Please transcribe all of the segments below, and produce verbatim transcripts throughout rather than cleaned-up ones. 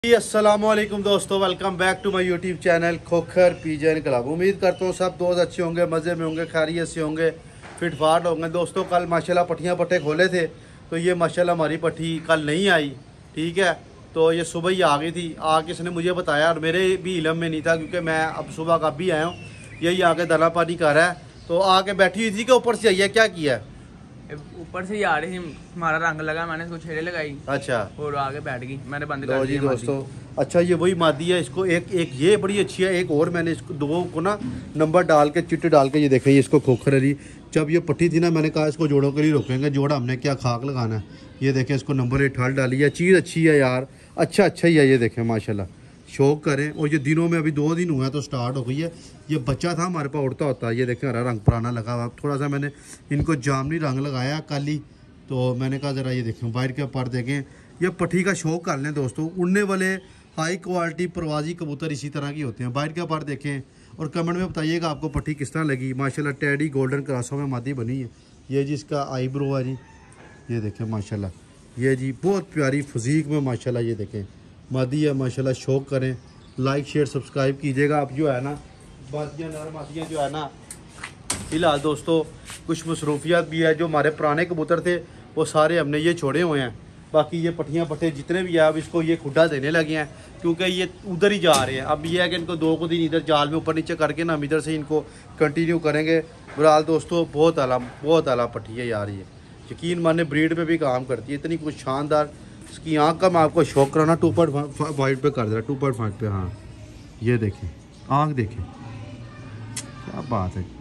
अस्सलाम वालेकुम दोस्तों, welcome back to my YouTube channel Khokhar pigeon club. उम्मीद करता हूँ सब दोस्त अच्छे होंगे, मज़े में होंगे, खैरियत से होंगे, फिट फाट होंगे। दोस्तों कल माशाल्लाह पट्टियाँ पट्टे खोले थे, तो ये माशाल्लाह हमारी पट्टी कल नहीं आई, ठीक है। तो ये सुबह ही आ गई थी, आके इसने मुझे बताया और मेरे भी इलम में नहीं था, क्योंकि मैं अब सुबह का भी आया हूँ। यही आके दाना पानी कर रहा है, तो आके बैठी हुई थी कि ऊपर से आइए, क्या किया है? ऊपर से ही आ रही थी, हमारा रंग लगा, मैंने इसको छेड़े लगाई। अच्छा, और आगे बैठ गई, मैंने बंद कर दिया दोस्तों। अच्छा, ये वही मादी है, इसको एक एक ये बड़ी अच्छी है, एक और मैंने इसको दो को ना नंबर डाल के चिट्टे डाल के ये देखें, इसको खोखर अली जब ये पट्टी थी ना, मैंने कहा इसको जोड़ों के लिए रोकेंगे, जोड़ा हमने क्या खाक लगाना है। ये देखें, इसको नंबर एट ठाल डाली है, चीज़ अच्छी है यार, अच्छा अच्छा ही है। ये देखें माशाल्लाह, शौक करें। और ये दिनों में अभी दो दिन हुए हैं तो स्टार्ट हो गई है। ये बच्चा था हमारे पास उड़ता होता है, ये देखें हरा रंग पुराना लगा हुआ। थोड़ा सा मैंने इनको जामनी रंग लगाया काली, तो मैंने कहा ज़रा ये देखें बाहर के पर देखें। ये पट्टी का शौक कर लें दोस्तों, उड़ने वाले हाई क्वालिटी प्रवासी कबूतर इसी तरह की होते हैं। बाहर के पर देखें और कमेंट में बताइएगा आपको पट्टी किस तरह लगी। माशाल्लाह टैडी गोल्डन क्रासों में मादी बनी है। ये जी इसका आईब्रो है जी, ये देखें माशाल्लाह, ये जी बहुत प्यारी फजीक में माशाल्लाह, ये देखें मादी है माशाल्लाह। शौक करें, लाइक शेयर सब्सक्राइब कीजिएगा। आप जो है ना बादियाँ नर मादियाँ जो है ना, फिलहाल दोस्तों कुछ मसरूफियात भी है। जो हमारे पुराने कबूतर थे वो सारे हमने ये छोड़े हुए हैं। बाकी ये पट्टियाँ पट्टे जितने भी हैं, अब इसको ये खुड्डा देने लगे हैं, क्योंकि ये उधर ही जा रहे हैं। अब ये है कि इनको दो को दिन इधर जाल में ऊपर नीचे करके ना हम इधर से इनको कंटिन्यू करेंगे। बहरहाल दोस्तों बहुत आला बहुत आला पट्टी है यार, ये यकीन माने ब्रीड पे भी काम करती है, इतनी कुछ शानदार। इसकी आँख का मैं आपको शौक कराना, टू पॉइंट फाइव पे कर दे रहा, टू पॉइंट फाइव पे। हाँ ये देखें, आँख देखें, क्या बात है,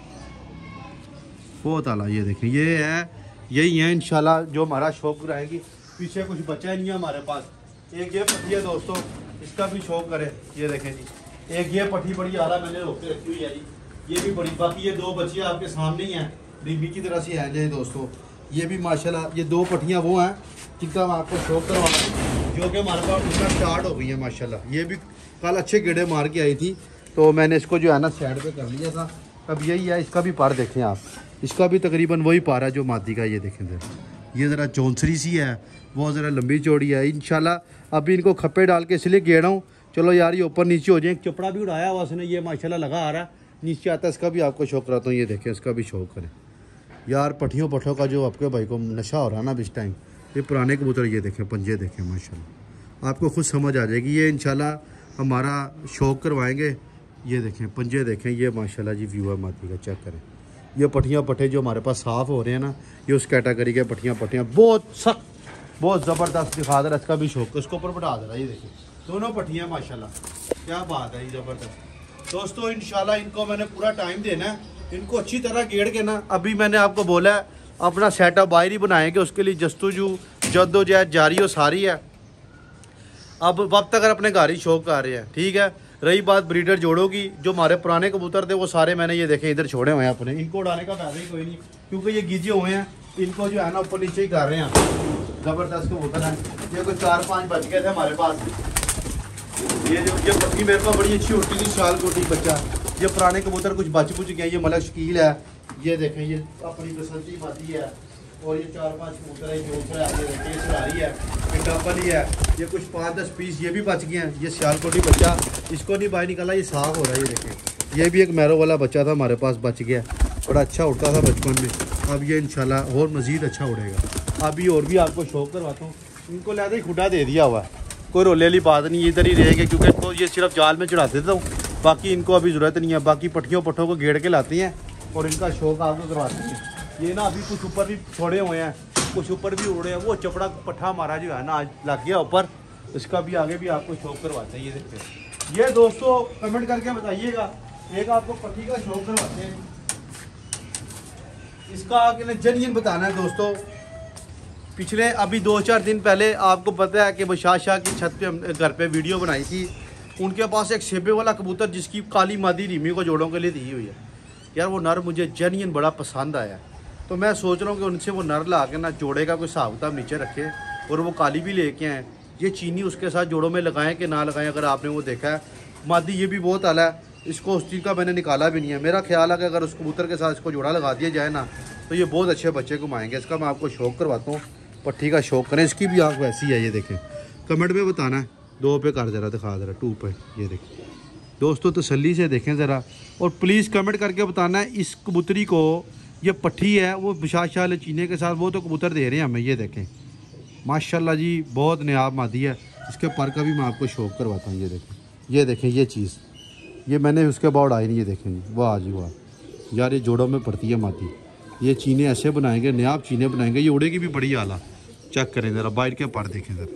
बहुत आला। ये देखें, ये है, यही है इंशाल्लाह जो हमारा शौक रहेगी। पीछे कुछ बचा नहीं है हमारे पास। एक ये पट्टी है दोस्तों, इसका भी शौक करे। ये देखें जी, एक ये पट्टी बड़ी आला मैंने रोक के रखी हुई है जी, ये भी बड़ी। बाकी ये दो बच्चियाँ आपके सामने ही हैं, बीबी की तरह से हैं जी दोस्तों। ये भी माशाल्लाह, ये दो पट्टियाँ वो हैं जिनका मैं आपको शौक करवाना है, जो कि हमारे पास उनका स्टार्ट हो गई है माशाल्लाह। ये भी कल अच्छे गेड़े मार के आई थी, तो मैंने इसको जो है ना साइड पे कर लिया था। अब यही है, इसका भी पार देखें आप, इसका भी तकरीबन वही पार है जो मादी का। ये देखें ज़रा, ये ज़रा चौंसरी सी है, वो ज़रा लंबी चौड़ी है। इंशाल्लाह अभी इनको खप्पे डाल के इसलिए गेड़ा हूँ। चलो यार ये ऊपर नीचे हो जाए। चपड़ा भी उड़ाया हुआ उसने, ये माशाल्लाह लगा आ रहा है, नीचे आता है। इसका भी आपको शौक कराता हूँ, ये देखें, इसका भी शौक करें यार। पट्टियों पट्ठों का जो आपके भाई को नशा हो रहा है ना इस टाइम, ये पुराने कबूतर, ये देखें पंजे देखें माशाल्लाह, आपको खुद समझ आ जाएगी। ये इंशाल्लाह हमारा शौक करवाएंगे। ये देखें पंजे देखें, ये माशाल्लाह जी व्यू है मादी का, चेक करें। ये पट्टियाँ पट्टे जो हमारे पास साफ़ हो रहे हैं ना, ये उस कैटेगरी के पट्टियाँ पट्टियाँ बहुत सख्त, बहुत ज़बरदस्त दिखा दे रहा है। इसका भी शौक, इसको ऊपर बढ़ा दे रहा है। ये देखिए दोनों पट्टियाँ माशाल्लाह, क्या बात है, ये ज़बरदस्त दोस्तों। इंशाल्लाह इनको मैंने पूरा टाइम देना है, इनको अच्छी तरह गेड़ के ना। अभी मैंने आपको बोला है अपना सेटअप बाहर ही बनाएंगे, उसके लिए जस्तुजू जद्दोजहद जारी हो सारी है। अब वक्त अगर अपने घर ही शौक कर रहे हैं, ठीक है। रही बात ब्रीडर जोड़ों की, जो हमारे पुराने कबूतर थे वो सारे मैंने ये देखे इधर छोड़े हुए हैं अपने। इनको उड़ाने का फायदा ही कोई नहीं, क्योंकि ये गीजे हुए हैं, इनको जो है ना ऊपर नीचे ही कर रहे हैं। ज़बरदस्त कबूतर हैं ये, कोई चार पाँच बच गए थे हमारे पास। ये जो ये पट्टी मेरे पास बड़ी अच्छी उड़ती थी, शाल कोटी बच्चा। ये पुराने कबूतर कुछ बच बुच गए। ये मलक शकील है, ये देखें, ये अपनी बसंती मादी है। और ये चार पांच कबूतर है, जो है ये देखें, सरारी है, ये डबल ही है। ये कुछ पाँच दस पीस ये भी बच गए हैं। ये सियालकोटी बच्चा, इसको नहीं बाहर निकाला, ये साफ हो रहा है। ये देखें, ये भी एक मैरो वाला बच्चा था हमारे पास, बच गया, बड़ा अच्छा उड़ता था बचपन में। अब ये इंशाल्लाह और मज़ीद अच्छा उड़ेगा। अभी और भी आपको शौक करवाता हूँ। इनको लिहाजा ही खुदा दे दिया हुआ है, कोई रोले वाली बात नहीं, इधर ही रहेंगे, क्योंकि इनको ये सिर्फ जाल में चढ़ा देता हूँ। बाकी इनको अभी ज़रूरत नहीं है। बाकी पट्टियों पट्टों को गेड़ के लाते हैं और इनका शौक आपको करवाते हैं। ये ना अभी कुछ ऊपर भी छोड़े हुए हैं, कुछ ऊपर भी उड़े हैं। वो चपड़ा पट्ठा हमारा जो है ना आज लग गया ऊपर, इसका भी आगे भी आपको शौक करवाते हैं। ये देखते, ये दोस्तों कमेंट करके बताइएगा, एक आपको पट्टी का शौक करवाते हैं, इसका आगे जेन्युइन बताना है दोस्तों। पिछले अभी दो चार दिन पहले आपको पता है कि बशार शाह की छत पे हम घर पे वीडियो बनाई थी। उनके पास एक सेबे वाला कबूतर जिसकी काली मादी रीमी को जोड़ों के लिए दी हुई है यार। वो नर मुझे जेन्युइन बड़ा पसंद आया, तो मैं सोच रहा हूँ कि उनसे वो नर ला के ना जोड़े का कोई हिसाब किताब नीचे रखे और वो काली भी लेके आएँ। ये चीनी उसके साथ जोड़ों में लगाएं कि ना लगाएं, अगर आपने वो देखा है। मादी ये भी बहुत आला है, इसको उस चीज़ का मैंने निकाला भी नहीं है। मेरा ख्याल है कि अगर उस कबूतर के साथ इसको जोड़ा लगा दिया जाए ना, तो ये बहुत अच्छे बच्चे घुमाएंगे। इसका मैं आपको शौक करवाता हूँ, पट्टी का शौक करें। इसकी भी आँख वैसी है, ये देखें, कमेंट में बताना है। दो पे कर ज़रा दिखा ज़रा टू पे, ये देखिए दोस्तों तसल्ली से देखें ज़रा। और प्लीज़ कमेंट करके बताना है इस कबूतरी को ये पट्टी है वो बिशाल शाल चीने के साथ, वो तो कबूतर दे रहे हैं हमें। ये देखें माशाल्लाह जी बहुत नायाब मादी है। इसके पर का भी मैं आपको शौक करवाता हूँ। ये देखें ये देखें ये चीज़, ये मैंने उसके बाद उड़ाई नहीं। ये देखें वाह जी वाह यार, ये जोड़ों में पड़ती है मादी। ये चीने ऐसे बनाएंगे, नायाब चीने बनाएंगे, ये उड़ेगी भी बड़ी आला। चेक करें ज़रा बाइट के पर देखें ज़रा,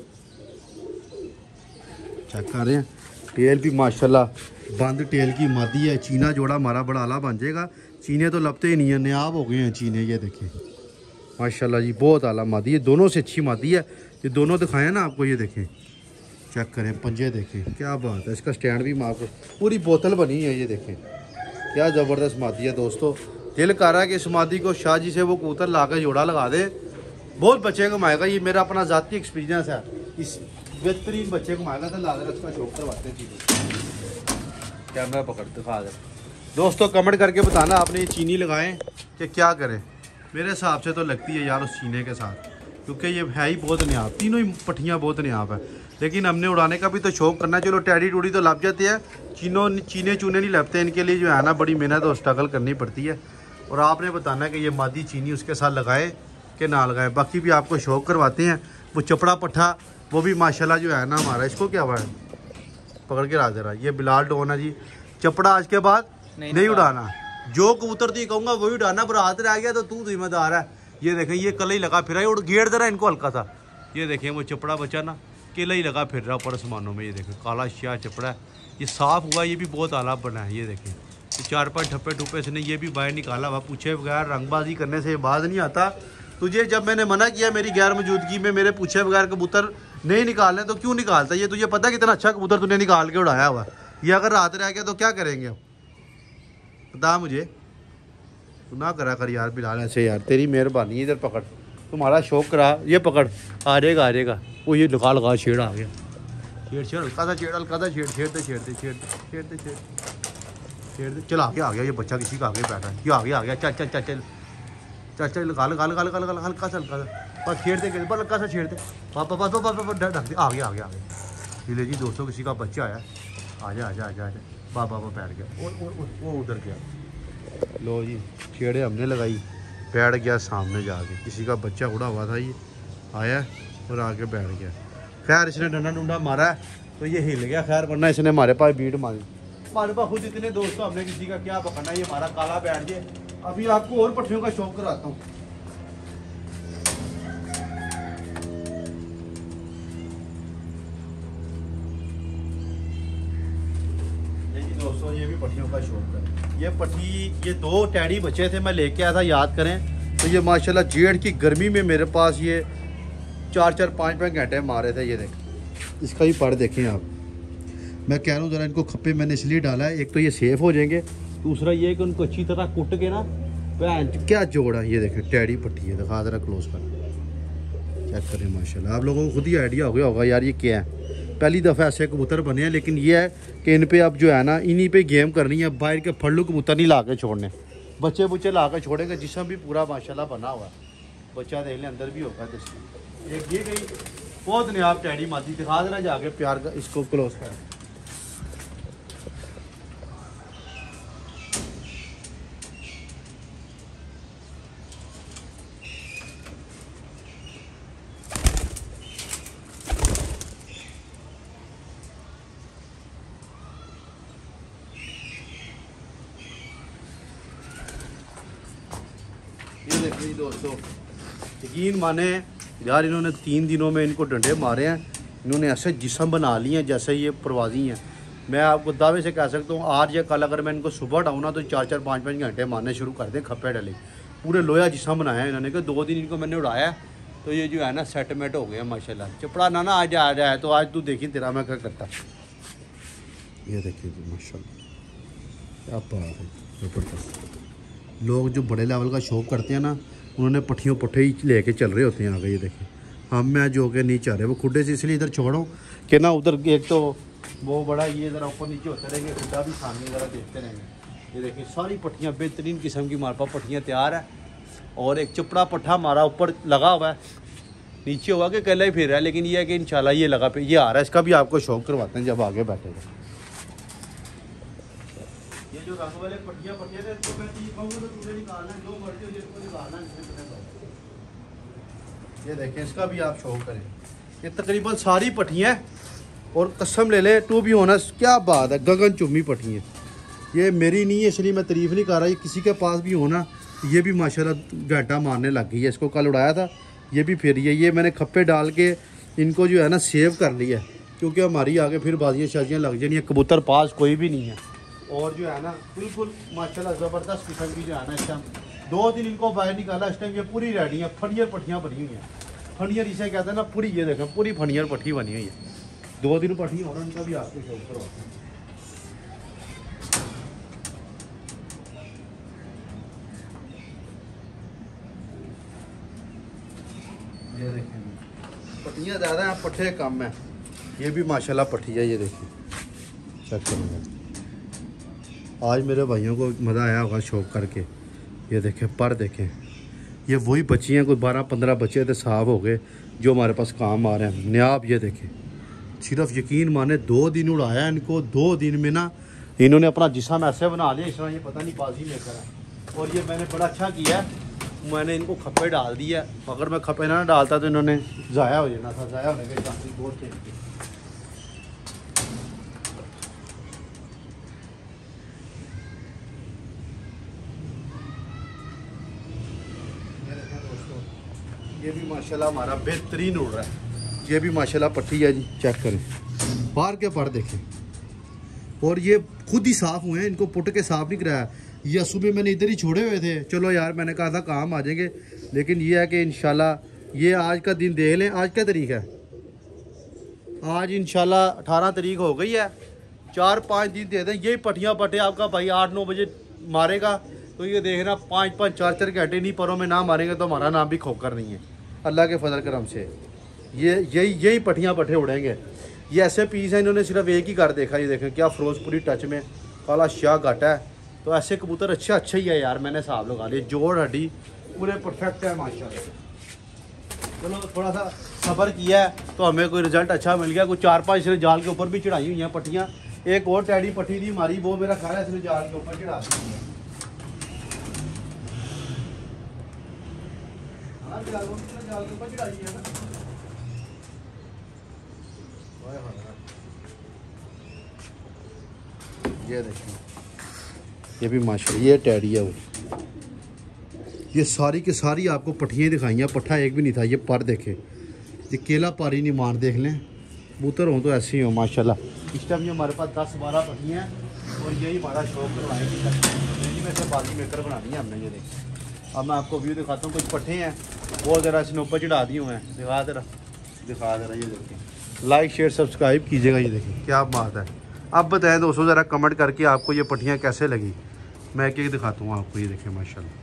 चेक कर रहे हैं। टेल भी माशाल्लाह बंद टेल की मादी है। चीना जोड़ा हमारा बड़ा आला बन जाएगा। चीने तो लपते ही नहीं है, नायाब हो गए हैं चीने। ये देखें माशाल्लाह जी बहुत आला मादी है, दोनों से अच्छी मादी है। ये दोनों दिखाएं ना आपको, ये देखें चेक करें पंजे देखें क्या बात है। इसका स्टैंड भी मैं आपको, पूरी बोतल बनी है। ये देखें क्या ज़बरदस्त मादी है दोस्तों। दिल कर रहा है कि इस मादी को शाह जी से वो कबूतर ला कर जोड़ा लगा दे, बहुत बच्चे कमाएगा। ये मेरा अपना ज़ाती एक्सपीरियंस है, इस बेहतरीन बच्चे कमाएगा तो ला कर उसका शौक करवाते हैं चीज़ें। कैमरा पकड़ दिखा दे दोस्तों, कमेंट करके बताना आपने ये चीनी लगाएं कि क्या करें। मेरे हिसाब से तो लगती है यार उस चीने के साथ, क्योंकि ये है ही बहुत नायाब, तीनों ही पट्टियाँ बहुत नायाब है। लेकिन हमने उड़ाने का भी तो शौक करना। चलो टैडी टूडी तो लग जाते हैं, चीनों चीने चूने नहीं लगते। इनके लिए जो है ना बड़ी मेहनत और स्ट्रगल करनी पड़ती है। और आपने बताना कि ये मादी चीनी उसके साथ लगाए कि ना लगाए। बाकी भी आपको शौक करवाते हैं। वो चपड़ा पट्ठा वो भी माशाल्लाह जो है ना हमारा, इसको क्या हुआ है पकड़ के रहा। ये बिलाल डोन है जी। चपड़ा आज के बाद नहीं, नहीं उड़ाना, जो कबूतर तो कहूँगा वही उड़ाना, पर हाथ रह गया तो तू जिम्मेदार है। ये देखें ये कल ही लगा फिर और घेर दे रहा है इनको हल्का सा। ये देखें वो चपड़ा बचा ना केला ही लगा फिर रहा ऊपर आसमानों में। ये देखें काला शाह चपड़ा है, ये साफ़ हुआ, ये भी बहुत आला बना है। ये देखें तो चार पाँच ठप्पे ठुप्पे से ने ये भी बाहर निकाला हुआ। पूछे बगैर रंगबाजी करने से बाज नहीं आता। तुझे जब मैंने मना किया मेरी गैर मौजूदगी में मेरे पूछे बगैर कबूतर नहीं निकालने तो क्यों निकालता? ये तुझे पता कितना अच्छा कबूतर तूने निकाल के उड़ाया हुआ। ये अगर रात रह गया तो क्या करेंगे अब बता मुझे। तू ना करा कर यार बिलाल ऐसे यार, तेरी मेहरबानी। इधर पकड़, तुम्हारा शौक करा। ये पकड़, आ जाएगा आ जाएगा। वो ये लगा लगा छेड़ आ गया, छेड़ छेड़ हल्का सा छेड़ हल्का सा छेड़ छेड़ते छेड़ते छेड़ते छेड़ते छेड़ छेड़ते चल आगे आ गया। ये बच्चा किसी का आगे बैठा है, ये आगे आ गया। चल चल चल चल चल चल लगा लगा लगा लगा लगा हल्का सा हल्का सा बस छेड़ते बस हल्का सा छेड़ते पापा पापा पापा ढक दे। आ गया आ गया आ गया। ले जी दोस्तों किसी का बच्चा आया, आजा आजा आजा आजा। बाबा बाबा बैठ गया, वो उधर गया। लो जी छेड़े हमने लगाई, बैठ गया सामने जाके। किसी का बच्चा उड़ा हुआ था, ये आया और आके बैठ गया। खैर इसने डंडा डंडा मारा तो ये हिल गया। खैर वरना इसने हमारे पास बीट मारी। हमारे पास खुद इतने दोस्तों, हमने किसी का क्या पकड़ना। ये हमारा काला बैठ गया। अभी आपको और पट्टियों का शौक कराता हूँ। दोस्तों ये भी पट्टियों का शौक है। ये पट्टी ये दो टैडी बचे थे, मैं लेके आया था याद करें तो। ये माशाल्लाह जेठ की गर्मी में मेरे पास ये चार चार पाँच पाँच घंटे मारे थे। ये देखें इसका भी पढ़ देखें आप। मैं कह रहा हूँ ज़रा इनको खप्पे मैंने इसलिए डाला है, एक तो ये सेफ़ हो जाएंगे, दूसरा ये कि उनको अच्छी तरह कुट के ना भैन क्या जोड़ा। ये देखें टैडी पट्टी है, दिखा ज़रा क्लोज कर चेक करें। माशाल्लाह आप लोगों को खुद ही आइडिया हो गया होगा यार ये क्या है। पहली दफ़ा ऐसे कबूतर बने हैं, लेकिन ये है कि इन पे अब जो है ना इन्हीं पे गेम करनी है। बाहर के फल्लू कबूतर नहीं ला के छोड़ने, बच्चे बुच्चे ला के छोड़ेंगे। जिसम भी पूरा माशाल्लाह बना हुआ, बच्चा देख लें अंदर भी होगा। एक ये गई बहुत नायाब टैडी मादी, दिखा देना जाके प्यार का इसको क्लोज कर। ये देखिए दोस्तों यकीन माने यार, इन्होंने तीन दिनों में इनको डंडे मारे हैं। इन्होंने ऐसे जिस्म बना लिए हैं जैसे ये परवाजी हैं। मैं आपको दावे से कह सकता हूँ आज या कल अगर मैं इनको सुबह उठाऊँ ना तो चार चार पाँच पाँच घंटे मारने शुरू कर दें। खप्पे डले पूरे लोया जिस्म बनाया है इन्होंने, कि दो दिन इनको मैंने उड़ाया तो ये जो है ना सेटमेंट हो गया माशाल्लाह। चपड़ा ना ना आज आ जाए तो आज तू देखी तेरा मैं क्या करता। ये देखिए माशाल्लाह क्या बात है ज़बरदस्त। लोग जो बड़े लेवल का शौक करते हैं ना, उन्होंने पट्टियों पट्टे ही लेके चल रहे होते हैं आगे। ये देखें हम मैं जो के नहीं चाह रहे, वो खुडे से इसलिए इधर छोड़ो कि ना उधर एक तो वो बड़ा ये ज़रा ऊपर नीचे होते रहेंगे, खुदा भी सामने ज़रा देखते रहेंगे। ये देखिए सारी पट्टियाँ बेहतरीन किस्म की हमारे पास पट्टियाँ तैयार है। और एक चपड़ा पट्ठा हमारा ऊपर लगा हुआ है, नीचे होगा कि अकेला ही फिर रहा है, लेकिन ये है कि इंशाल्लाह ये लगा पे ये आ रहा है। इसका भी आपको शौक करवाते हैं जब आगे बैठेगा। ये जो रंग वाले पट्टियाँ पट्टियाँ थे इसको मैं ठीक कहूँगा तो तुम्हें निकालना है, जो मर्जी हो जिसको निकालना है। ये देखें इसका भी आप शौक करें। ये तकरीबन सारी पट्टियाँ और कसम ले ले टू भी होना क्या बात है, गगन चुम्मी पट्टियाँ। ये मेरी नहीं है इसलिए मैं तारीफ नहीं कर रहा, ये किसी के पास भी होना। ये भी माशाल्लाह घाटा मारने लग गई है। इसको कल उड़ाया था, ये भी फिर ये ये मैंने खप्पे डाल के इनको जो है ना सेव कर लिया, क्योंकि हमारी आगे फिर बाजियाँ शाजियाँ लग जानी है। कबूतर पास कोई भी नहीं है और जो है ना बिल्कुल माशाल्लाह ज़बरदस्त किस्म की जो है ना इस टाइम दो दिन इनको बाहर निकाला। इस टाइम ये पूरी रेडी है, फनियर पट्टियाँ बनी हुई हैं। फनियर इसे कहते हैं ना, पूरी ये देखें पूरी फनियर पट्टी बनी हुई है। दो दिन पट्टियाँ और उनका भी आपको शौक करवाते हैं। ये देखें पट्टियाँ ज़्यादा हैं, पट्टे कम हैं। ये भी माशाल्लाह पट्टी है, ये देखिए चेक करेंगे। आज मेरे भाइयों को मज़ा आया होगा शौक करके। ये देखें पर देखें, ये वही बच्चियाँ कोई बारह पंद्रह बच्चे थे साफ हो गए जो हमारे पास काम आ रहे हैं नयाब। ये देखें सिर्फ यकीन माने दो दिन उड़ाया इनको, दो दिन में ना इन्होंने अपना जिस्म ऐसे बना लिया इस तरह ये पता नहीं बाजी लेकर है। और ये मैंने बड़ा अच्छा किया, मैंने इनको खप्पे डाल दिया। अगर मैं खप्पे ना डालता तो इन्होंने ज़ाया हो जाना था, ज़ाया होने के चांसेस बहुत थे। ये भी माशाल्लाह हमारा बेहतरीन उड़ रहा है। ये भी माशाल्लाह पट्टी है जी, चेक करें बाहर के पर देखें। और ये खुद ही साफ़ हुए हैं, इनको पुट के साफ़ नहीं कराया। ये सुबह मैंने इधर ही छोड़े हुए थे, चलो यार मैंने कहा था काम आ जाएंगे, लेकिन ये है कि इंशाल्लाह ये आज का दिन देख लें। आज क्या तारीख है? आज इंशाल्लाह अठारह तारीख हो गई है। चार पाँच दिन दे दें, यही पट्टियाँ पट्टे आपका भाई आठ नौ बजे मारेगा तो ये देखना पाँच पाँच चार चार घंटे नहीं परों में ना मारेंगे तो हमारा नाम भी खोकर नहीं है अल्लाह के फजल करम से। ये यही यही पट्टियाँ पट्टे उड़ेंगे। ये ऐसे पीस हैं, इन्होंने सिर्फ एक ही कर देखा। ये देखें क्या फिरोजपुरी टच में काला शाह घाटा है। तो ऐसे कबूतर अच्छे अच्छे ही है यार, मैंने हिसाब लगा लिया। जोड़ हड्डी पूरे परफेक्ट है माशाल्लाह। चलो थोड़ा सा सब्र किया है तो हमें कोई रिजल्ट अच्छा मिल गया। कुछ चार पाँच इसने जाल के ऊपर भी चढ़ाई हुई हैं पट्टियाँ। एक और टैडी पट्टी थी हमारी, वो मेरा ख्याल है इसने जाल के ऊपर चढ़ा दी है। जाल के ऊपर चढ़ाई है ना। ये देखिए ये भी माशाल्लाह ये टैडी है। वो ये सारी के सारी आपको पट्टियाँ दिखाई हैं, पट्ठा एक भी नहीं था। ये पर देखे, ये केला पारी नहीं मान देख लें। कबूतर हों तो ऐसे ही हो माशाल्लाह। इस टाइम ये हमारे पास दस बारह पट्टियाँ हैं और यही हमारा शौक करवाएंगे। यही में से बाजी मेकर बनानी है हमने। ये देखिए अब मैं आपको व्यू दिखाता हूँ। कुछ पट्टे हैं वो ज़रा इसने ऊपर चढ़ा दिए हुए हैं। दिखा जरा दिखा जरा ये देखिए। लाइक शेयर सब्सक्राइब कीजिएगा। ये देखिए क्या बात है। अब बताएं दोस्तों ज़रा कमेंट करके आपको ये पट्टियाँ कैसे लगी। मैं एक एक दिखाता हूँ आपको। ये देखिए माशाल्लाह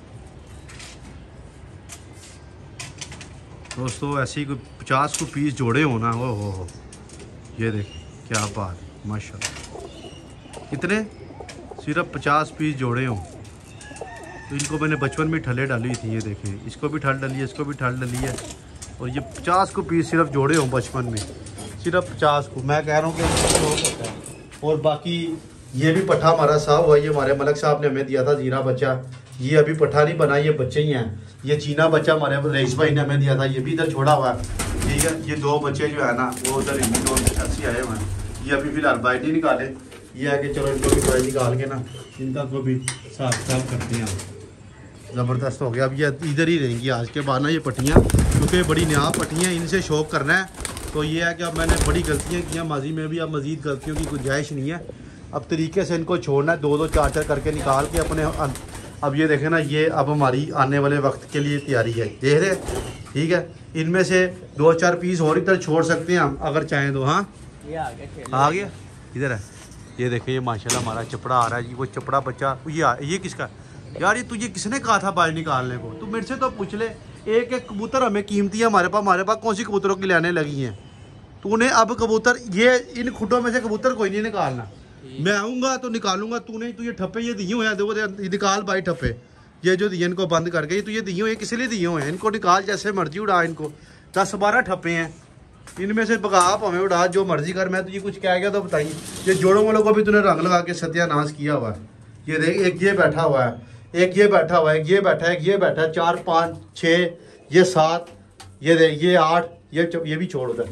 दोस्तों ऐसी कोई पचास को पीस जोड़े हो ना, हो हो हो ये देखिए क्या बात माशाल्लाह। इतने सिर्फ पचास पीस जोड़े हों तो इनको मैंने बचपन में ठल्ले डाली थी। ये देखें इसको भी ठल डाली है, इसको भी ठल डाली है। और ये पचास को पीस सिर्फ जोड़े हों बचपन में, सिर्फ पचास को। मैं कह रहा हूँ कि और बाकी ये भी पट्ठा हमारा साफ हुआ। ये हमारे मलक साहब ने हमें दिया था जीरा बच्चा। ये अभी पट्ठा नहीं बना, ये बच्चे ही हैं। ये चीना बच्चा हमारे रईस भाई ने हमें दिया था, ये भी इधर छोड़ा हुआ है। ठीक है ये दो बच्चे जो है ना वो उधर दो अच्छी आए हुए हैं। ये अभी फिलहाल बाइट नहीं निकाले। ये है कि चलो इनको भी बाइट निकाल के ना इनका को भी साफ साफ करते हैं। ज़बरदस्त हो गया। अब ये इधर ही रहेंगी आज के बाद ना ये पट्टियाँ, क्योंकि बड़ी नया पट्टियाँ इनसे शौक करना है। तो ये है कि अब मैंने बड़ी गलतियाँ की हैं माजी में भी, अब मज़ीद गलतियों की गुंजाइश नहीं है। अब तरीके से इनको छोड़ना है, दो दो चार चार करके निकाल के अपने। अब ये देखें ना ये अब हमारी आने वाले वक्त के लिए तैयारी है, देख रहे ठीक है। इनमें से दो चार पीस और इधर छोड़ सकते हैं हम अगर चाहें तो। हाँ ये आ गया आ गया इधर है। ये देखें ये माशाल्लाह हमारा चपड़ा आ रहा है जी। वो चपड़ा बच्चा ये आ, ये किसका यार? ये तुझे किसने कहा था बाज निकालने को? तू मेरे से तो पूछ ले। एक एक कबूतर हमें कीमती है हमारे पास। हमारे पास कौन सी कबूतरों की लाने लगी हैं? तूने अब कबूतर ये इन खुटों में से कबूतर कोई नहीं निकालना। मैं आऊँगा तो निकालूंगा। तूने तुझे ठप्पे ये दिए हुए हैं, देखो निकाल भाई ठप्पे। ये जो दिए इनको बंद करके, ये तुझे दिए हुए हैं किस लिए दिए हुए हैं? इनको निकाल जैसे मर्जी उड़ा इनको। दस बारह ठप्पे हैं, इनमें से बगा आप हमें उड़ा जो मर्जी कर। मैं तुझे कुछ कह गया तो बताइए। ये जोड़ों वालों को भी तूने रंग लगा के सत्यानाश किया हुआ है। ये देख, एक ये बैठा हुआ है, एक ये बैठा हुआ है, एक ये बैठा है, एक ये बैठा है, चार पाँच छः, ये सात, ये देख ये आठ, ये ये भी छोड़ उधर,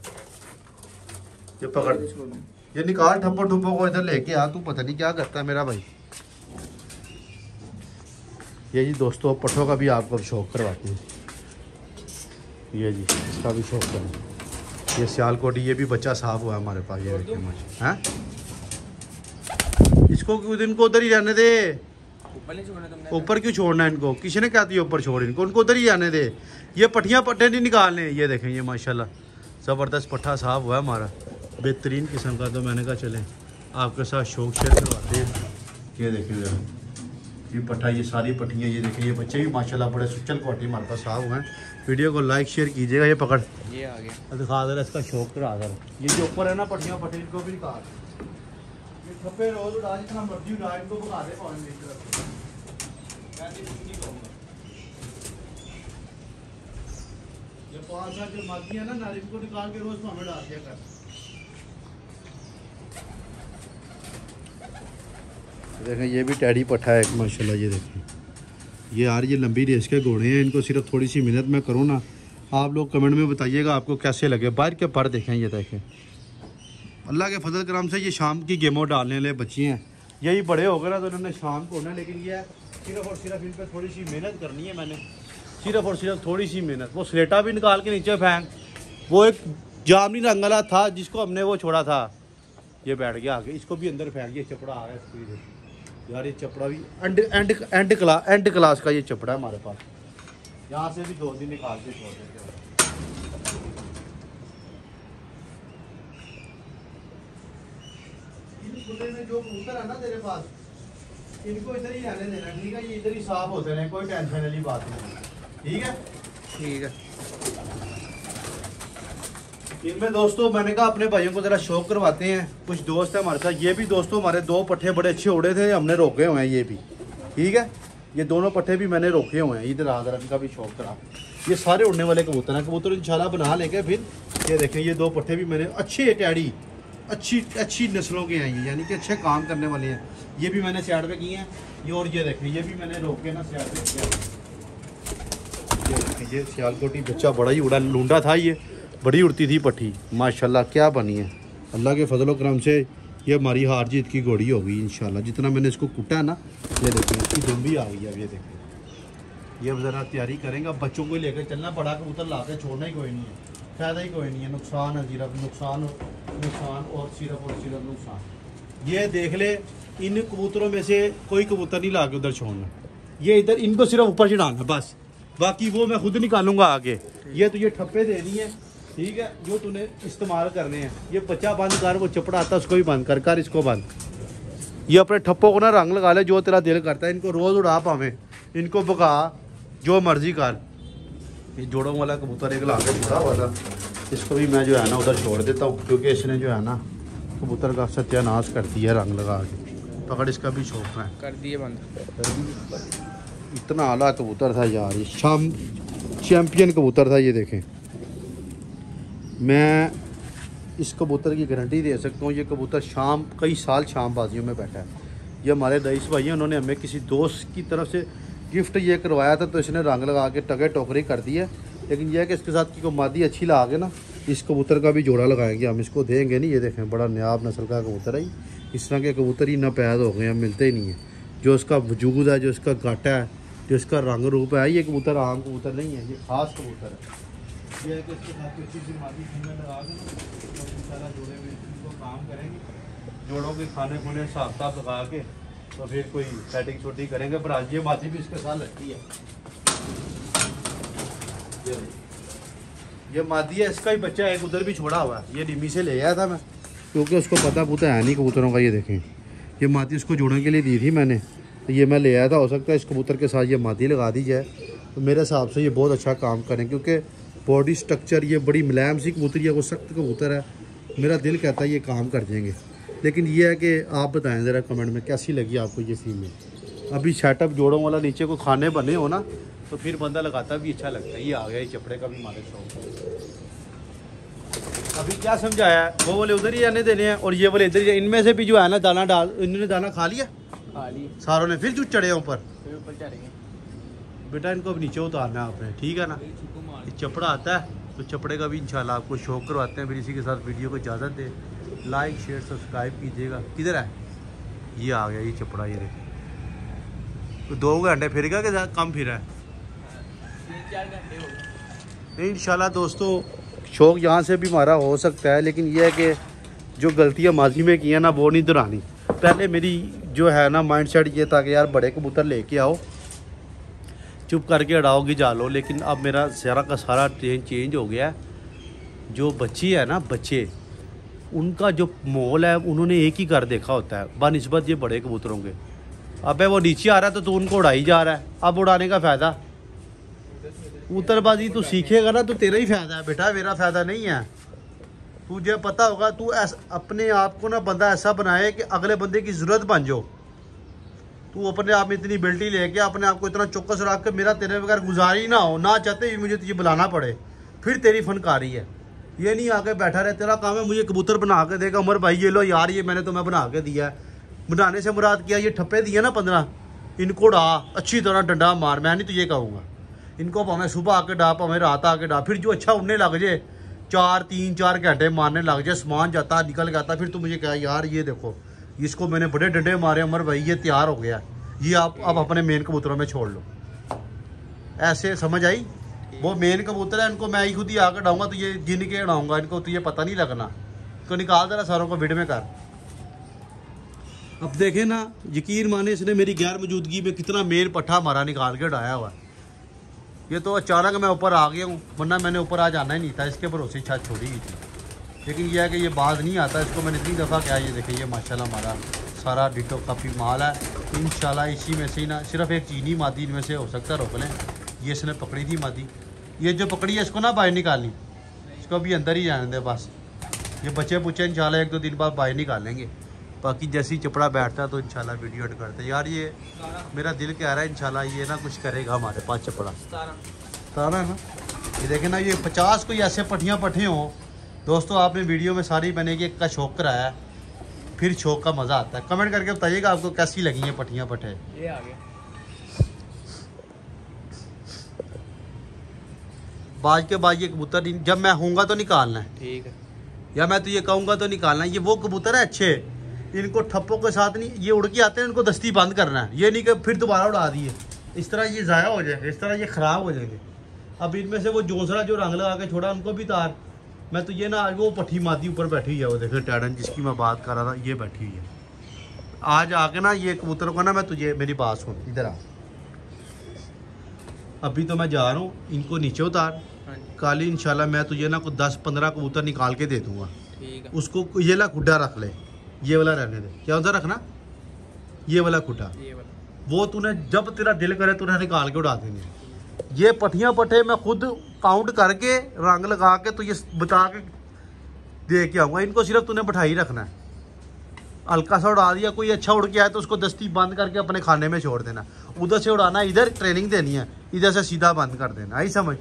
ये पकड़, ये निकाल ठप्पो ठुप्पो को इधर लेके आ। तू पता नहीं क्या करता है मेरा भाई। ये जी दोस्तों पट्ठों का भी आपको शौक करवाते हैं। ये जी इसका भी शौक करें। ये सियालकोटी, ये भी बच्चा साफ हुआ है हमारे पास। ये देखिए मुझे हैं, इसको कुछ दिन को उधर ही रहने दे। ऊपर क्यों छोड़ना है इनको? किसी ने कहती है ऊपर छोड़ इनको, उनको उधर ही जाने दे। ये पट्टियाँ पट्टे नहीं निकालने। ये देखें ये माशाल्लाह ज़बरदस्त पट्ठा साफ हुआ है हमारा, बेहतरीन किस्म का। तो मैंने कहा चले आपके साथ शौक शेयर करवाते हैं। ये देखिए ये पट्ठा, ये सारी पट्टियाँ, ये देखिए ये बच्चे भी माशाल्लाह बड़े सुचल क्वालिटी हमारे पास साफ हुए हैं। वीडियो को लाइक शेयर कीजिएगा। ये पकड़, ये आ गया, दिखा दे रहा इसका शौक करा दे। ये जो ऊपर है ना पट्टियाँ पट्टी, इनको भी निकाल। ये ठप्पे रोज उड़ा जितना मर्जी उड़ा, इनको भगा दे पानी में। ये पाँच सात जो माती है ना नारी, इनको निकाल के रोज पानी डाल दिया कर। देखें ये भी टैडी पट्ठा है एक माशाल्लाह। ये देखें ये यार ये लंबी रेस के घोड़े हैं। इनको सिर्फ थोड़ी सी मेहनत मैं करूँ ना, आप लोग कमेंट में बताइएगा आपको कैसे लगे। बाहर के पर देखें, ये देखें अल्लाह के फजल करम से ये शाम की गेमों डालने वाले बच्चे हैं। यही बड़े हो गए ना तो उन्होंने शाम को होना, लेकिन ये सिर्फ और सिर्फ इन पर थोड़ी सी मेहनत करनी है मैंने, सिर्फ और सिर्फ थोड़ी सी मेहनत। वो स्लेटा भी निकाल के नीचे फेंक, वो एक जामनी रंग वाला था जिसको हमने वो छोड़ा था, ये बैठ गया आगे, इसको भी अंदर फेंक दिया। चपड़ा आ रहा है इसको यार, ये चपड़ा भी and and and class and class का ये चपड़ा है हमारे पास। यहाँ से भी दो दिन निकाल के छोड़ देते हैं। इन खुले में जो कबूतर है ना तेरे पास, इनको इधर ही रहने देना, ठीक है? ये इधर ही साफ होते रहे, कोई टेंशन वाली बात नहीं, ठीक है? ठीक है। इनमें दोस्तों मैंने कहा अपने भाइयों को ज़रा शौक करवाते हैं। कुछ दोस्त हैं हमारे साथ, ये भी दोस्तों हमारे दो पट्ठे बड़े अच्छे उड़े थे, हमने रोके हुए हैं ये भी, ठीक है? ये दोनों पट्ठे भी मैंने रोके हुए हैं। इधर आकर इनका भी शौक करा। ये सारे उड़ने वाले कबूतर हैं। कबूतर इंशाल्लाह बना लेंगे फिर। ये देखें ये दो पट्ठे भी मैंने अच्छे टैडी, अच्छी अच्छी नस्लों के हैं ये, यानी कि अच्छे काम करने वाले हैं। ये भी मैंने साइड पे किए हैं। ये और ये देखें ये भी मैंने रोके ना साइड पे किया। ये देखें ये सियालकोटी बच्चा बड़ा ही उड़ा लूंडा था, ये बड़ी उड़ती थी पट्टी माशाल्लाह, क्या बनी है अल्लाह के फजल करम से। ये हमारी हार जीत की घोड़ी होगी इंशाल्लाह। जितना मैंने इसको कूटा है ना, ये देखिए इसकी दुम भी आ गई है। अब ये देखिए ये ज़रा तैयारी करेंगे। अब बच्चों को लेकर चलना, बड़ा कबूतर ला के छोड़ना ही कोई नहीं है, फ़ायदा ही कोई नहीं है। नुकसान है सिर्फ नुकसान, नुकसान और सिर्फ और सिर्फ नुकसान। ये देख ले इन कबूतरों में से कोई कबूतर नहीं ला के उधर छोड़ना, ये इधर इनको सिर्फ ऊपर चढ़ाना बस, बाकी वो मैं खुद निकालूंगा आगे। ये तो ये ठप्पे दे दिए, ठीक है, जो तूने इस्तेमाल करने हैं। ये बच्चा बंद कर, वो चपड़ा आता है उसको भी बंद कर कर इसको बंद। ये अपने ठप्पों को ना रंग लगा ले जो तेरा दिल करता है। इनको रोज़ उड़ा पावे, इनको भगा जो मर्जी कर। ये जोड़ों वाला कबूतर एक ला के छोड़ा हुआ था, इसको भी मैं जो है ना उधर छोड़ देता हूँ, क्योंकि इसने जो है ना कबूतर का सत्यानाश कर दिया रंग लगा के। पकड़, इसका भी शौक है, कर दिए बंद। इतना आला कबूतर था यार, ये शाम चैम्पियन कबूतर था। ये देखें मैं इस कबूतर की गारंटी दे सकता हूँ, ये कबूतर शाम कई साल शाम बाजियों में बैठा है। ये हमारे रईस भाई हैं, उन्होंने हमें किसी दोस्त की तरफ से गिफ्ट ये करवाया था, तो इसने रंग लगा के टगे टोकरी कर दी है। लेकिन यह है कि इसके साथ की को मादी अच्छी लगा के ना, इस कबूतर का भी जोड़ा लगाएंगे हम, इसको देंगे नहीं। ये देखें बड़ा नायाब नस्ल का कबूतर है। इस तरह के कबूतर ही ना पैदा हो गए हैं, मिलते ही नहीं है। जो इसका वजूद है, जो इसका गाटा है, जो इसका रंग रूप है, ये कबूतर आम कबूतर नहीं है, ये खास कबूतर है। ये है कि इसके साथ किसी भी मादी में लगा के तो इंशाल्लाह जोड़े में इनको काम करेंगे, जोड़ों के खाने खुने साफ साफ लगा के, तो फिर कोई सेटिंग छोटी करेंगे। पर आज ये मादी भी इसके साथ लगती है। ये, ये मादी है, इसका ही बच्चा एक उधर भी छोड़ा हुआ है। ये डिमी से ले आया था मैं, क्योंकि उसको पता पुता है नहीं कबूतरों का। ये देखें ये मादी उसको जोड़ने के लिए दी थी मैंने, तो ये मैं ले आया था। हो सकता है इस कबूतर के साथ ये मादी लगा दी जाए, तो मेरे हिसाब से ये बहुत अच्छा काम करें, क्योंकि बॉडी स्ट्रक्चर ये बड़ी मुलायम सी कबूतर है, वो सख्त कबूतर है। मेरा दिल कहता है ये काम कर देंगे। लेकिन ये है कि आप बताएं ज़रा कमेंट में कैसी लगी आपको ये फीमेल। अभी सेटअप जोड़ों वाला नीचे को खाने बने हो ना, तो फिर बंदा लगाता भी अच्छा लगता है। ये आ गया, ये चपड़े का भी हमारे शौक। अभी क्या समझाया है, वो वाले उधर ही आने देने हैं और ये वाले इधर ही। इनमें से भी जो है ना दाना डाल, इन्होंने दाना खा लिया, खा ली सारों ने, फिर जो चढ़े ऊपर। फिर ऊपर चढ़ेंगे बेटा इनको अब नीचे उतारना है आपने, ठीक है ना। ये चपड़ा आता है तो चपड़े का भी इंशाल्लाह आपको शौक करवाते हैं। फिर इसी के साथ वीडियो को इजाज़त दे, लाइक शेयर सब्सक्राइब कीजिएगा। किधर है ये, आ गया ये चपड़ा, ये देखिए। तो दो घंटे फिरेगा कि कम फिरा है? तीन चार घंटे हो गए इंशाल्लाह दोस्तों। शौक यहाँ से भी हमारा हो सकता है, लेकिन यह है कि जो गलतियाँ माजी में की हैं ना वो नहीं दोहरानी। पहले मेरी जो है ना माइंड सेट ये था कि यार बड़े कबूतर लेके आओ, चुप करके अड़ाओगी जा लो। लेकिन अब मेरा सारा का सारा ट्रेन चेंज हो गया। जो बच्चे हैं ना, बच्चे, उनका जो माहौल है उन्होंने एक ही कर देखा होता है बानिस्बत ये बड़े कबूतरों के। अबे वो नीचे आ रहा है तो तू उनको उड़ाई जा रहा है। अब उड़ाने का फ़ायदा, कबूतरबाजी तू सीखेगा ना तो तेरा ही फ़ायदा है बेटा, मेरा फ़ायदा नहीं है। तुझे पता होगा, तू अपने आप को ना बंदा ऐसा बनाए कि अगले बंदे की ज़रूरत बन जाओ। तू अपने आप में इतनी एबिलिटी लेके अपने आप को इतना चौकस रख के मेरा तेरे बगैर गुजारी ना हो, ना चाहते ही मुझे तुझे बुलाना पड़े, फिर तेरी फनकारी है। ये नहीं आके बैठा रहे, तेरा काम है मुझे कबूतर बना के देगा उमर भाई, ये लो यार ये मैंने तुम्हें बना के दिया है। बनाने से मुराद किया ये ठप्पे दिए ना पंद्रह, इनको डा अच्छी तरह डंडा मार। मैं नहीं तुझे कहूँगा, इनको भावें सुबह आके डा भावें रात आके डा। फिर जो अच्छा उड़ने लग जाए, चार तीन चार घंटे मारने लग जाए, सामान जाता निकल जाता, फिर तू मुझे कहा यार ये देखो इसको मैंने बड़े डंडे मारे उमर भाई, ये तैयार हो गया, ये आप अब अपने मेन कबूतरों में छोड़ लो। ऐसे समझ आई? वो मेन कबूतर है, इनको मैं ही खुद ही आकर डाऊंगा तो ये गिन के उड़ाऊंगा इनको, तो ये पता नहीं लगना। तो निकाल देना सारों को विड में कर। अब देखे ना, यकीन माने इसने मेरी गैर मौजूदगी में कितना मेन पट्ठा मारा निकाल के उड़ाया हुआ। ये तो अचानक मैं ऊपर आ गया हूँ, वरना मैंने ऊपर आज आना ही नहीं था, इसके भरोसे छत छोड़ी हुई थी। लेकिन यह है कि ये बाज नहीं आता, इसको मैंने इतनी दफ़ा क्या। ये देखिए ये माशाल्लाह हमारा सारा डिटो काफ़ी माल है। इंशाल्लाह इसी में से ही ना, सिर्फ एक चीनी मादी इनमें से हो सकता है रोक लें। ये इसने पकड़ी थी मादी, ये जो पकड़ी है इसको ना बाहर निकालनी, इसको अभी अंदर ही जाने दे बस। ये बच्चे पुच्चे इंशाल्लाह एक दो दिन बाद बाहर निकालेंगे। बाकी जैसे ही चपड़ा बैठता है तो इंशाल्लाह वीडियो एड करते हैं। यार ये मेरा दिल कह रहा है इंशाल्लाह ये ना कुछ करेगा हमारे पास चपड़ा। तारा है ना, ये देखें ना, ये पचास कोई ऐसे पट्टियाँ पट्टे हों दोस्तों। आपने वीडियो में सारी मैंने कि एक का शौक कराया है, फिर शौक का मज़ा आता है। कमेंट करके बताइएगा आपको कैसी लगी हैं पट्टियाँ पट्टे। ये आ गया बाज के बाद ये कबूतर जब मैं होऊंगा तो निकालना है, ठीक है, या मैं तो ये कहूँगा तो निकालना है। ये वो कबूतर है अच्छे, इनको ठप्पों के साथ नहीं, ये उड़ के आते हैं, इनको दस्ती बंद करना है। ये नहीं कि फिर दोबारा उड़ा दिए, इस तरह ये ज़ाया हो जाएंगे, इस तरह ये ख़राब हो जाएंगे। अब इनमें से वो जोसरा जो रंग लगा के छोड़ा उनको भी तार। मैं तो ये ना, आज वो पट्टी मादी ऊपर बैठी हुई है, वो देखे टैडन जिसकी मैं बात कर रहा था, ये बैठी हुई है। आज आके ना ये कबूतर को ना, मैं तुझे मेरी बात सुन, इधर आ। अभी तो मैं जा रहा हूँ, इनको नीचे उतार। कल इंशाल्लाह मैं तुझे ना कुछ दस पंद्रह कबूतर निकाल के दे दूँगा। ठीक है, उसको ये ला खुड्डा रख ले, ये वाला रहने दे। क्या उधर रखना, ये वाला खुड्डा, ये वाला वो तूने जब तेरा दिल करे तूने निकाल के उड़ा देंगे। ये पट्टियाँ पट्टे मैं खुद काउंट करके रंग लगा के तो ये बता के दे के आऊँगा। इनको सिर्फ तूने बैठाई रखना है। हल्का सा उड़ा दिया, कोई अच्छा उड़ के आए तो उसको दस्ती बंद करके अपने खाने में छोड़ देना। उधर से उड़ाना, इधर ट्रेनिंग देनी है, इधर से सीधा बंद कर देना। आई समझ?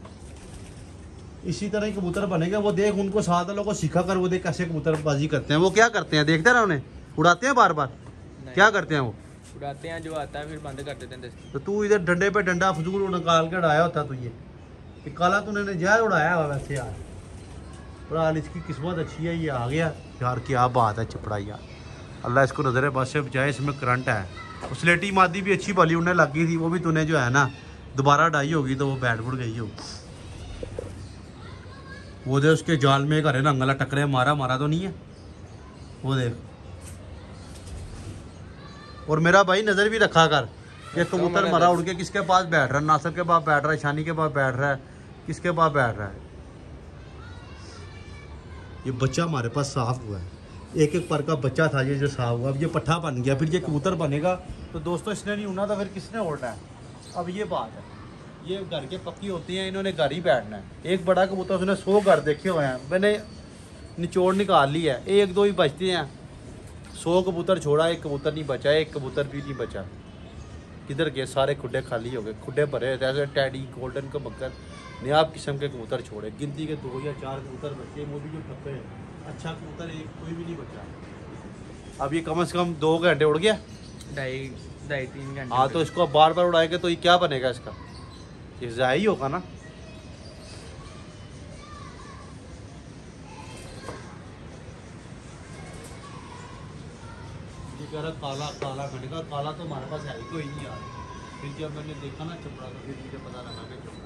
इसी तरह कबूतर बनेगा। वो देख, उनको साथ वालों को सिखा कर, वो देख कैसे कबूतरबाजी करते हैं। वो क्या करते हैं देखते ना, उन्हें उड़ाते हैं बार बार। क्या करते हैं वो? उड़ाते हैं, जो आता है फिर बंद कर देते हैं दस्ती। तो तू इधर डंडे पे डंडा फजूल निकाल के उड़ाया होता तुझे, ये काला तूने नजायज उड़ाया हुआ वैसे यार। बड़ा इसकी किस्मत अच्छी है, ये आ गया यार। क्या बात है चपड़ा यार, अल्लाह इसको नजर बस से बचाए। इसमें करंट है। वो स्लेटी मादी भी अच्छी भली उड़ने लग गई थी, वो भी तूने जो है ना दोबारा डाई होगी तो वो बैठ बुड़ गई हो। वो दे उसके जाल में घरे नंगला टकरे मारा मारा तो नहीं है, वो देख। और मेरा भाई नज़र भी रखा कर, ये कबूतर मरा उड़ के किसके पास बैठ रहा है। नासिर के पास बैठ रहा है, शानी के पास बैठ रहा है, किसके पास बैठ रहा है। ये बच्चा हमारे पास साफ हुआ है, एक एक पर का बच्चा था ये जो साफ हुआ। अब ये पट्ठा बन गया, फिर ये कबूतर बनेगा। तो दोस्तों इसने नहीं उड़ना तो फिर किसने उड़ना है? अब ये बात है, ये घर के पक्की होती हैं, इन्होंने घर ही बैठना है। एक बड़ा कबूतर उसने सौ घर देखे हुए हैं, मैंने निचोड़ निकाल ली है, एक दो ही बचते हैं। सौ कबूतर छोड़ा, एक कबूतर नहीं बचा, एक कबूतर भी नहीं बचा। इधर के सारे खुड्डे खाली हो गए, खुड्डे भरे रहते हैं। टैडी गोल्डन का बकर नयाब किस्म के कबूतर छोड़े, गिनती के दो या चार कबूतर बचे, वो भी जो ठप्पे हैं। अच्छा कबूतर एक कोई भी नहीं बचा। अब ये कम से कम दो घंटे उड़ गया, ढाई ढाई तीन घंटे। हाँ तो इसको बार बार उड़ाएंगे तो ये क्या बनेगा इसका, ये ज़ाया ही होगा ना। ये कह रहा काला काला मैंने कहा काला तो हमारे पास है ही कोई नहीं यार। फिर जब मैंने देखा ना चपड़ा तो फिर मुझे पता लगा कि चपड़ा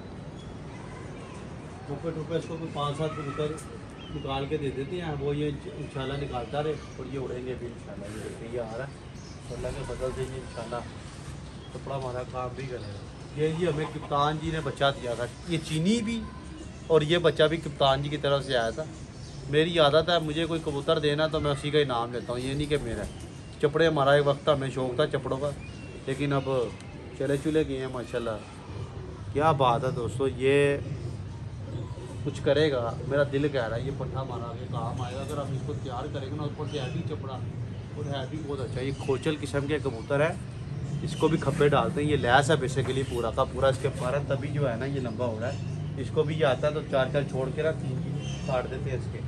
ठोके ठोके इसको कोई पाँच सात कबूतर निकाल के दे देते हैं, वो ये इंशाल्लाह निकालता रहे और ये उड़ेंगे फिर इंशाल्लाह। ये देखिए ये आ रहा है अल्लाह के बदल से ये इंशाल्लाह कपड़ा हमारा काम भी करेगा। ये जी हमें कप्तान जी ने बच्चा दिया था, ये चीनी भी और ये बच्चा भी कप्तान जी की तरफ से आया था। मेरी आदत है मुझे कोई कबूतर देना तो मैं उसी का ही नाम लेता हूँ, ये नहीं कि मेरा। चपड़े हमारा एक वक्त हमें शौक था चपड़ों का, लेकिन अब चले चुले गए हैं माशाल्लाह। क्या बात है दोस्तों, ये कुछ करेगा मेरा दिल कह रहा है। ये पट्ठा हमारा आगे काम आएगा अगर हम इसको तैयार करेंगे ना। ऊपर से है भी चपड़ा और है भी बहुत अच्छा। ये खोचल किस्म के कबूतर है, इसको भी खप्पे डालते हैं। ये लैस है बेसिकली पूरा का पूरा, इसके पर तभी जो है ना ये लंबा हो रहा है। इसको भी ये आता है तो चार चार छोड़ के ना तीन तीन काट देते हैं इसके।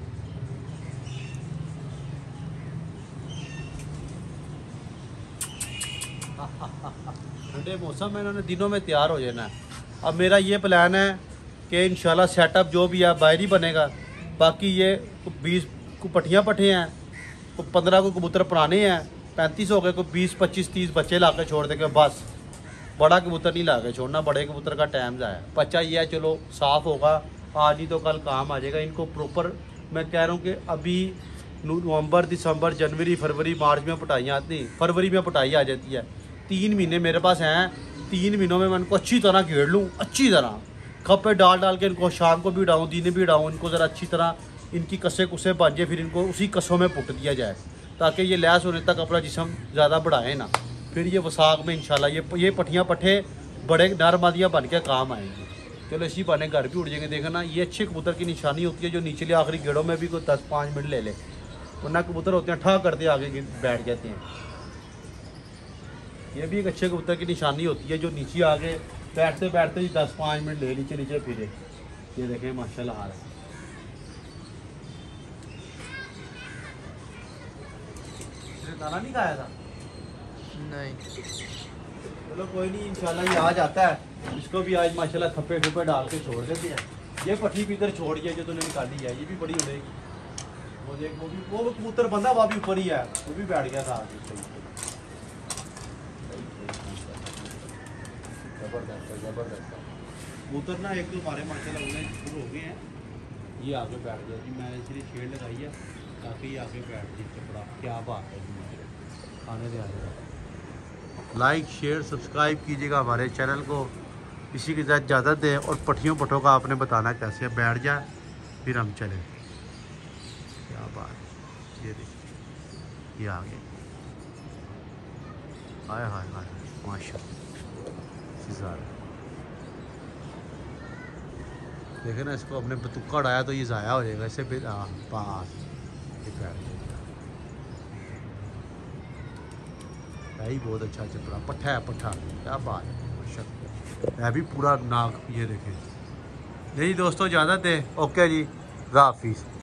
ठंडे मौसम में इन्होंने दिनों में तैयार हो जाना है। अब मेरा ये प्लान है कि इंशाल्लाह सेटअप जो भी है बाहर ही बनेगा। बाकी ये बीस को पट्टियाँ पट्टे हैं, को पंद्रह को कबूतर पुराने हैं, पैंतीस हो गए, को बीस पच्चीस तीस बच्चे ला के छोड़ देंगे बस। बड़ा कबूतर नहीं ला के छोड़ना, बड़े कबूतर का टाइम जाए। बच्चा ये है चलो साफ़ होगा, आज ही तो कल काम आ जाएगा। इनको प्रॉपर मैं कह रहा हूँ कि अभी नवंबर दिसंबर जनवरी फरवरी मार्च में पटाई आती, फरवरी में पटाई आ जाती है। तीन महीने मेरे पास हैं, तीन महीनों में मैं इनको अच्छी तरह घेर लूँ, अच्छी तरह खप्पे डाल डाल के इनको शाम को भी उड़ाऊँ दिन भी उड़ाऊँ, इनको ज़रा अच्छी तरह इनकी कसे कुसे बन जाए, फिर इनको उसी कसों में पुट दिया जाए ताकि ये लैस होने तक अपना जिस्म ज़्यादा बढ़ाए ना। फिर ये वसाख में इंशाल्लाह ये ये पट्टियाँ पट्ठे बड़े नरमादियाँ बन के काम आएंगे। चलो इसी बहाने घर भी उड़ जाएंगे। देखना ये अच्छे कबूतर की निशानी होती है जो निचले आखिरी गेड़ों में भी कोई दस पाँच मिनट ले ले, वरना कबूतर होते हैं ठा करते आगे बैठ जाते हैं। ये भी एक अच्छे कबूतर की निशानी होती है जो नीचे आगे बैठते बैठते ही दस पाँच मिनट ले नीचे नीचे फिरे। ये देखें माशाल्लाह आ रहा है। दाना नहीं खाया था? नहीं। चलो कोई नहीं इंशाल्लाह ये आज आता है। इसको भी आज माशाल्लाह थप्पे ठुप्पे डाल के छोड़ देते हैं। ये पट्टी भी इधर छोड़ दिया जो तूने निकाली है, ये भी बड़ी उड़ेगी। वो देख वो भी वो कबूतर बंदा वहाँ भी ऊपर ही है, वो भी बैठ गया था आगे। जबरदस्त है जबरदस्त है कबूतर ना। एक दो हमारे माशाल्लाह उड़ने शुरू हो गए हैं। ये आगे बैठ गया जी, मैंने इसलिए शेड लगाई है ताकि ये आगे बैठ जाए चपड़ा। क्या बात है जी, आने दे आने। लाइक शेयर सब्सक्राइब कीजिएगा हमारे चैनल को, इसी के साथ इजाज़त दें। और पट्टियों पट्टों का आपने बताना कैसे बैठ जाए फिर हम चलें। क्या बात, ये देखिए ये आगे हाय हाय हाय माशाल्लाह। देखे ना इसको अपने बतुक्का उड़ाया तो ये ज़ाया हो जाएगा इससे फिर। हाँ पास ही बहुत अच्छा चपड़ा पट्ठा है पट्ठा। क्या बात है माशाल्लाह, है भी पूरा नाक। ये देखें। नहीं दोस्तों इजाज़त है, ओके जी, खुदा हाफिज़।